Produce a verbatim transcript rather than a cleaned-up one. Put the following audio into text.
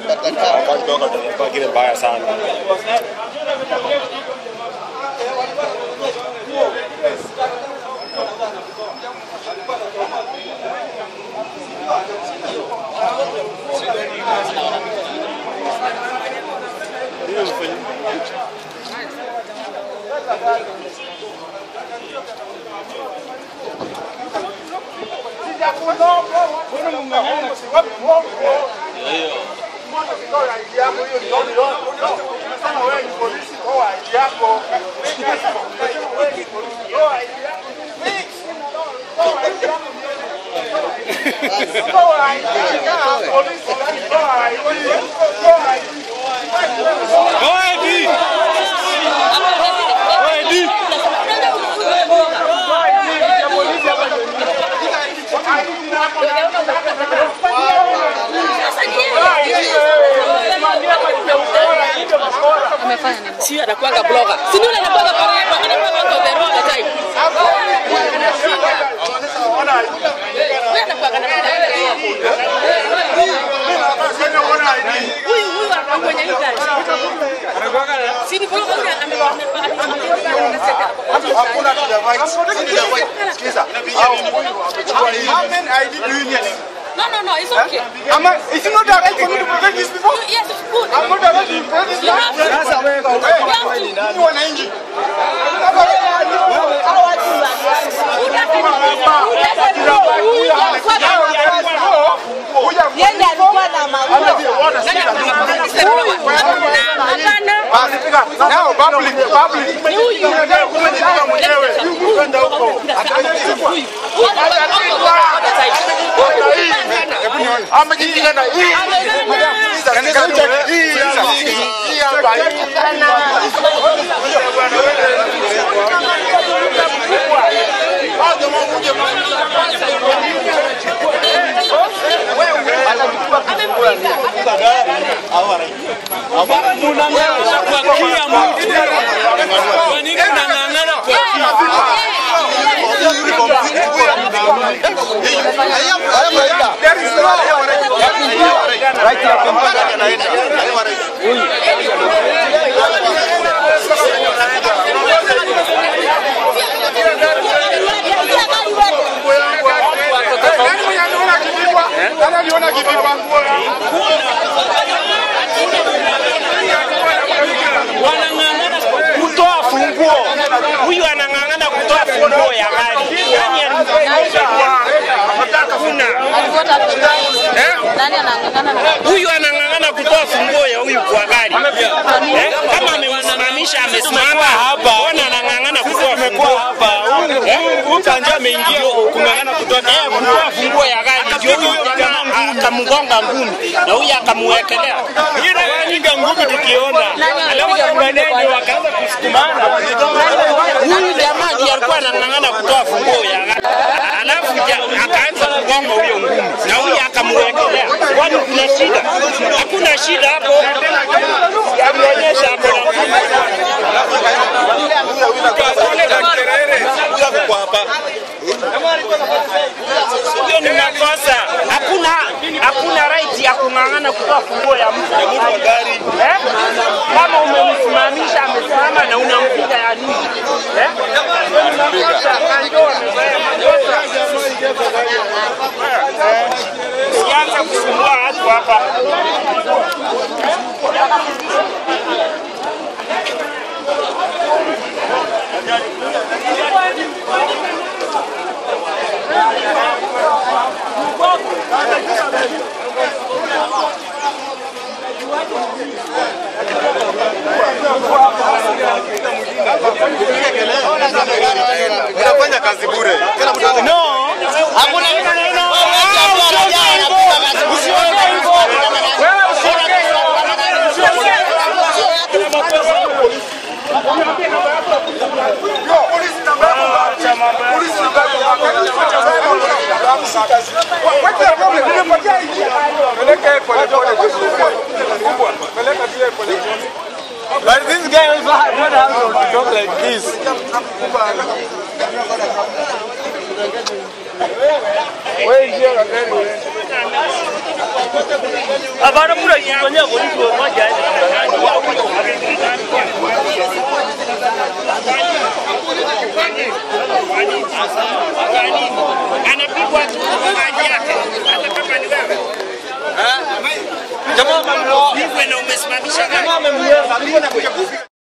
Kwa kile mbaya sana. Si anakuanga blogger. Si ndio anakuanga kwa yeye, anakuanga kwa the wrong time. Wewe anakuanga na huyu huyu anakuanga ni gani? Anakuanga si ni blogger yule ameona hakuna device. Sikiza. How many I D do you need? No, no, no, it's okay. I'm not, it's not the right for me to protect these people. Yes, it's good. I'm not the right to protect these people. That's a way to you want to injure. Now, public, public. I'm going kutoa funguo. Huyu anang'ang'ana kutoa funguo ya gari. Nani anataka? Nani anang'ang'ana? Huyu anang'ang'ana kutoa funguo ya huyu kwa gari. Eh? Kama amemsimamisha amesimama hapa. Mbona anang'ang'ana kutoa funguo hapa? Huyu kanja ameingia kung'ang'ana kutoa funguo ya gari. Ndio huyu jamaa akamgonga ngumi na huyu akamwekelea. Hiyo ni ngumi tukiona. Alafu maneno wakaanza kusukumana. Huyu jamaa ndiye alikuwa anang'ang'ana kutoa funguo ya gari. Alafu akaanza kugonga huyo ngumi na huyu akamwekelea. Kwani kuna shida? Hakuna shida hapo. Ameonyesha hapo. Hiyo ni makosa. Hakuna hakuna right ya kung'ang'ana kutoa funguo ya mtu wa gari. Eh? Kama umemsimamisha amesimama na unampiga ya nini? Eh? Hiyo ni makosa. Ndio makosa. Sianza kusumbua watu hapa. Unafanya kazi bure. No. Hakuna neno. But this guy also had not how to talk like this. Where is your Abana pura Kufanyia polisi mmoja aende anapigwa tu maji yake hata kama ni wewe. Jamaa amemloa. Hivyo na umesimamisha gari. Jamaa amemloa.